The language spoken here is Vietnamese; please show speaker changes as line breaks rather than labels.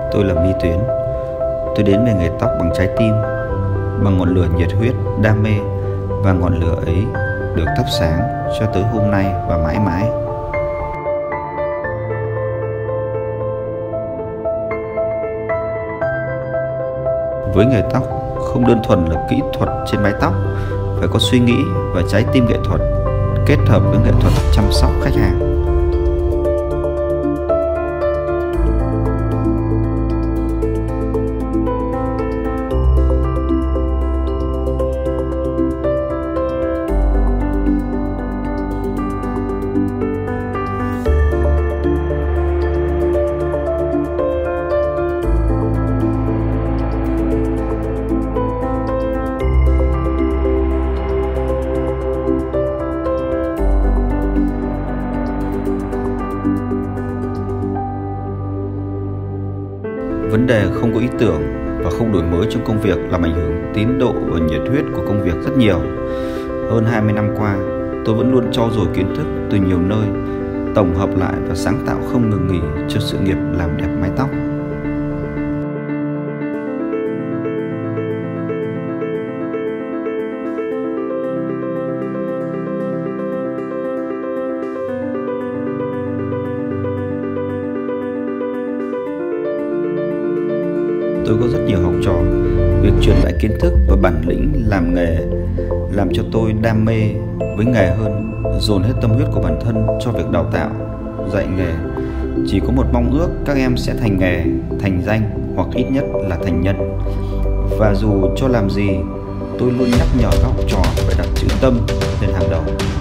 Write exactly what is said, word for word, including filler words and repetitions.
Tôi là My Tuyến. Tôi đến với nghề tóc bằng trái tim, bằng ngọn lửa nhiệt huyết, đam mê, và ngọn lửa ấy được thắp sáng cho tới hôm nay và mãi mãi. Với nghề tóc không đơn thuần là kỹ thuật trên mái tóc, phải có suy nghĩ và trái tim nghệ thuật kết hợp với nghệ thuật chăm sóc khách hàng. Vấn đề không có ý tưởng và không đổi mới trong công việc làm ảnh hưởng tiến độ và nhiệt huyết của công việc rất nhiều. Hơn hai mươi năm qua, tôi vẫn luôn trau dồi kiến thức từ nhiều nơi, tổng hợp lại và sáng tạo không ngừng nghỉ cho sự nghiệp làm đẹp mái tóc. Tôi có rất nhiều học trò. Việc truyền lại kiến thức và bản lĩnh làm nghề làm cho tôi đam mê với nghề hơn, dồn hết tâm huyết của bản thân cho việc đào tạo, dạy nghề. Chỉ có một mong ước các em sẽ thành nghề, thành danh hoặc ít nhất là thành nhân. Và dù cho làm gì, tôi luôn nhắc nhở các học trò phải đặt chữ tâm lên hàng đầu.